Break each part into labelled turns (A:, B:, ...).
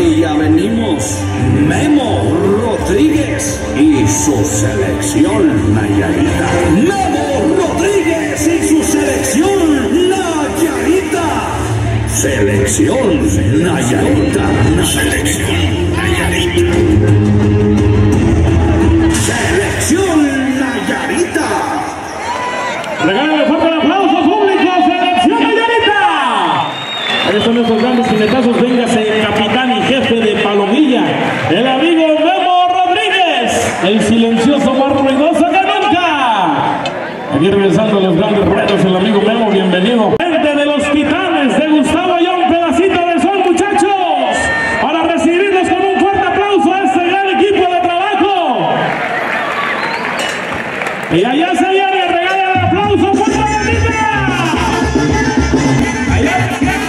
A: Y ya venimos, Memo Rodríguez y su selección Nayarita. Memo Rodríguez y su selección Nayarita. Selección Nayarita. Selección Nayarita. Selección Nayarita.
B: Regálale fuerte el aplauso público, Selección Nayarita. Ahí están nuestros grandes jinetazos. Véngase el capitán y jefe de Palomilla, el amigo Memo Rodríguez, el silencioso más ruidoso que nunca. Aquí regresando a los grandes retos, el amigo Memo, bienvenido. Gente de los Titanes de Gustavo ya un pedacito de sol, muchachos, para recibirlos con un fuerte aplauso a este gran equipo de trabajo. Y allá se viene, regala el aplauso, fuerte Nayarita. Allá se viene,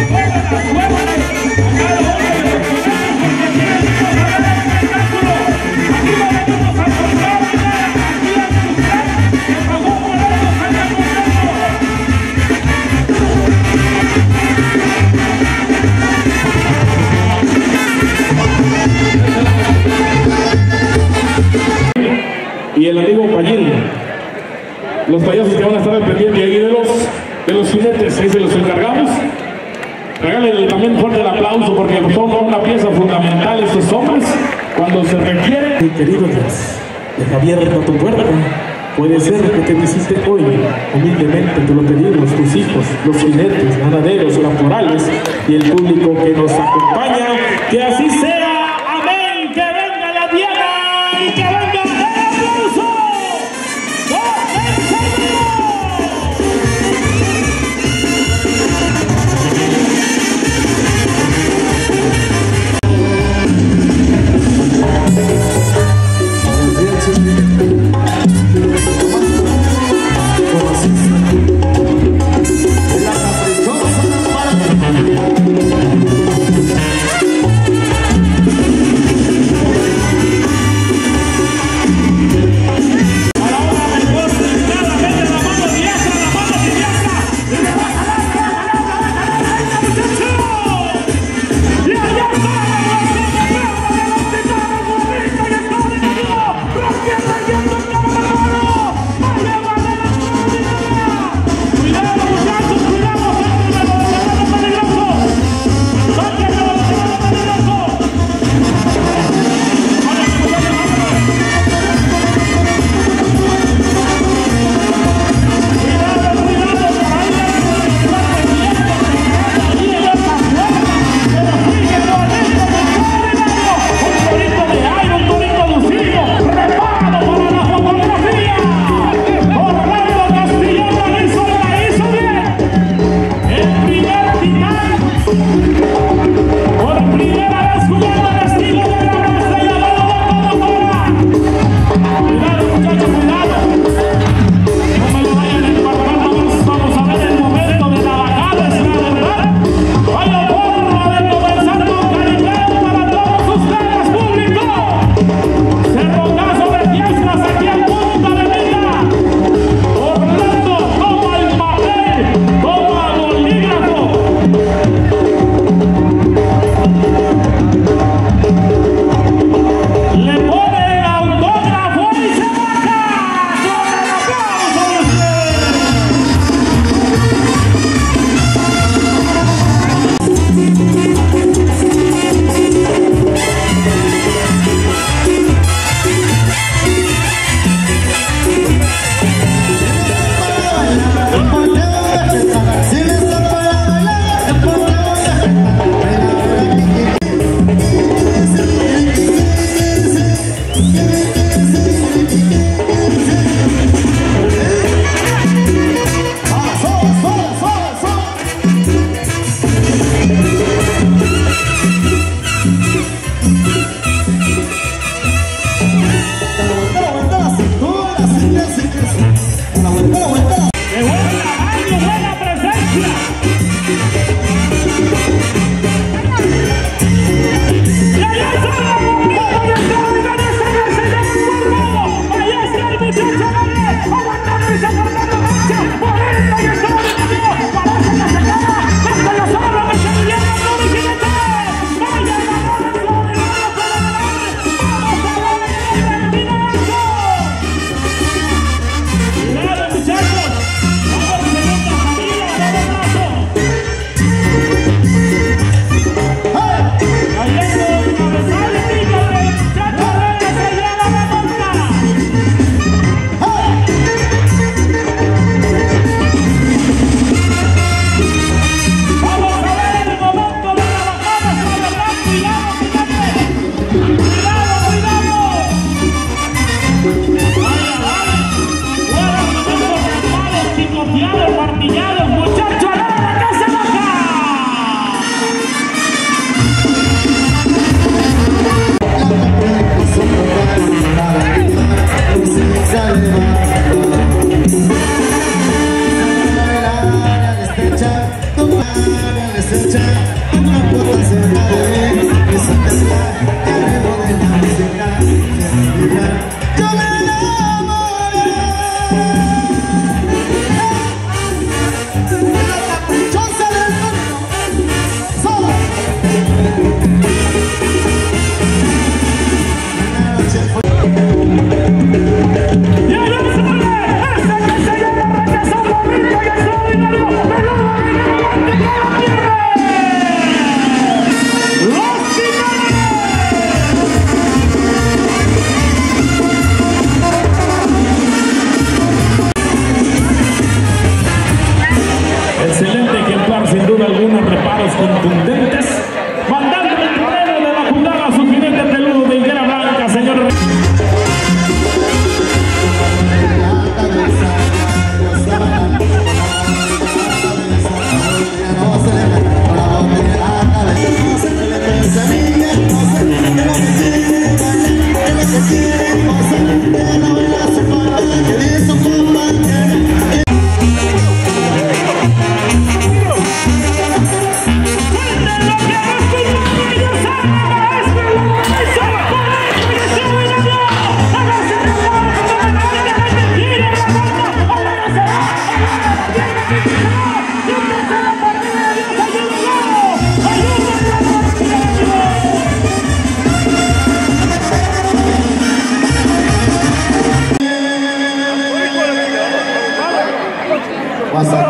B: y el amigo Payín, los payasos que van a estar al pendiente ahí de los jinetes, ahí se los encargamos. Regálenle también fuerte el aplauso porque son una pieza fundamental estos hombres cuando se requiere.
C: Mi querido Dios, deja abierta tu puerta. Puede ser que te visite hoy. Humildemente te lo pedimos, tus hijos, los jinetes, ganaderos, caporales y el público que nos acompaña. Que así sea. Amén. Que venga la Diana y que venga el aplauso.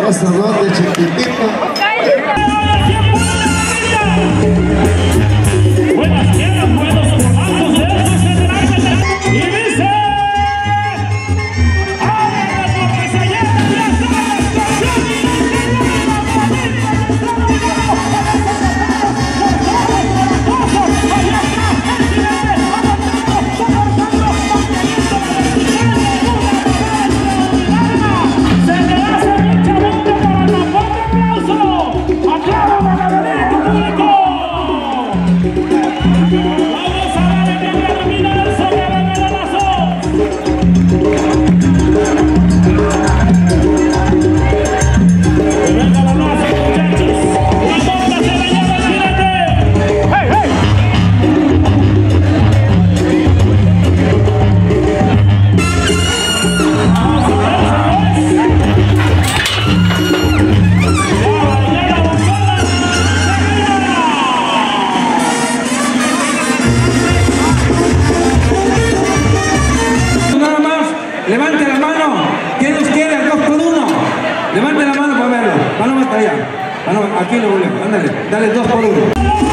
D: Eso no de chiquitito.
B: Buenas piernas, buenos combatos, eso se trata. Y dice: ahora porque se lleva la
E: levante la mano. ¿Quién nos quiere al 2 por 1? Levante la mano para verlo. Mano más allá. Mano, aquí lo volvemos. Ándale. Dale 2 por 1.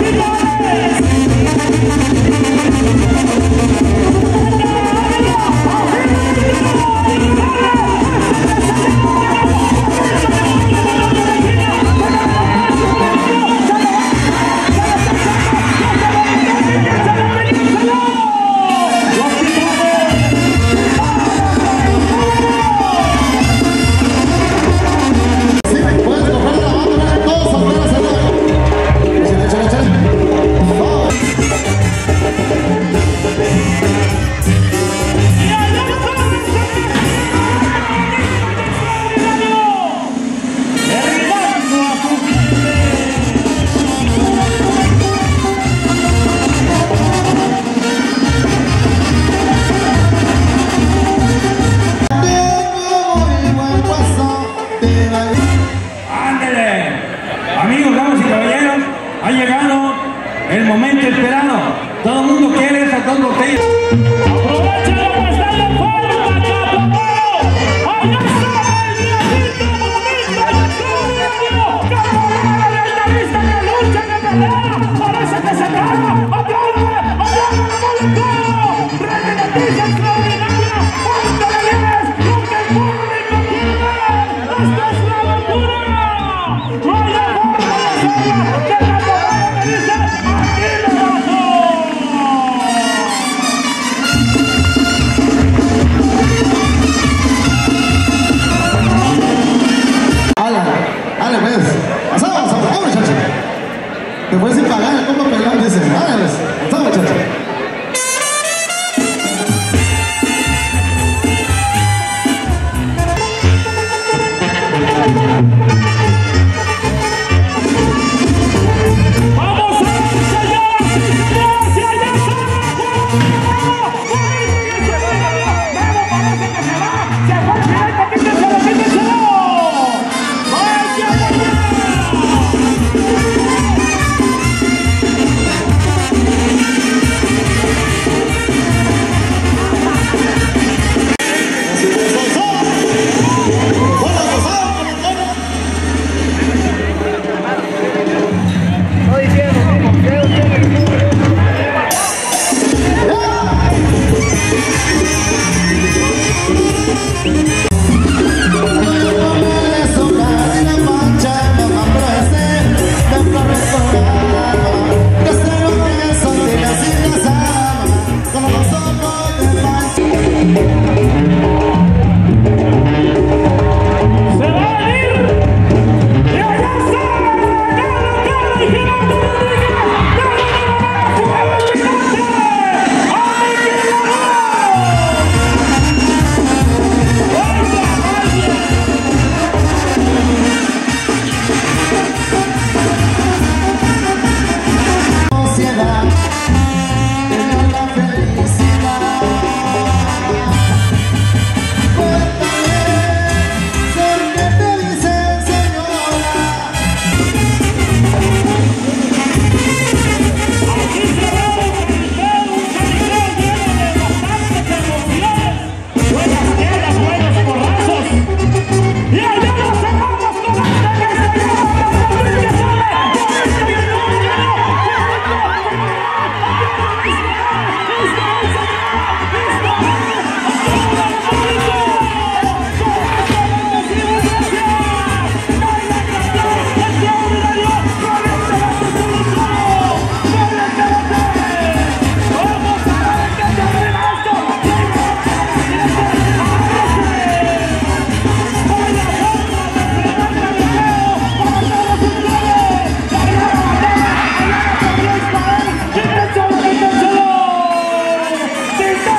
E: Amigos, damas y caballeros, ha llegado el momento esperado. Todo el mundo quiere esas 2 botellas.
B: ¡Aprovecha la puesta de forma, Chapo! ¡Allá está el viejito bonito! ¡Camarada de la lista que lucha, que pelea! ¡Parece que se gana! ¡Aplaude! ¡Aplaude el público! ¡Rey de noticia extraordinaria! ¡Cuánto le vienes! ¡Lo que el público quiere! ¡Esto es la locura! ¡Vaya forma de hacerla! ¡Que la corona me dice! ¡Aquí le bajo!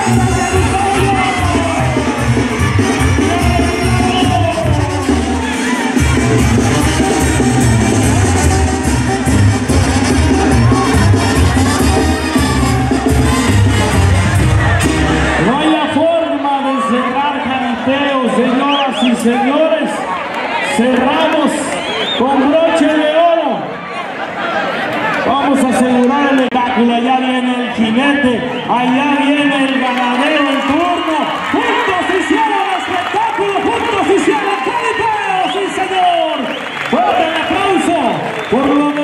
B: No hay forma de cerrar jaripeo, señoras y señores. Cerramos con broche de oro. Vamos a asegurar el espectáculo. Allá viene el jinete, allá viene el ganadero en turno. Juntos hicieron el espectáculo, juntos hicieron el jaripeo, sí señor. Fuerte el aplauso por lo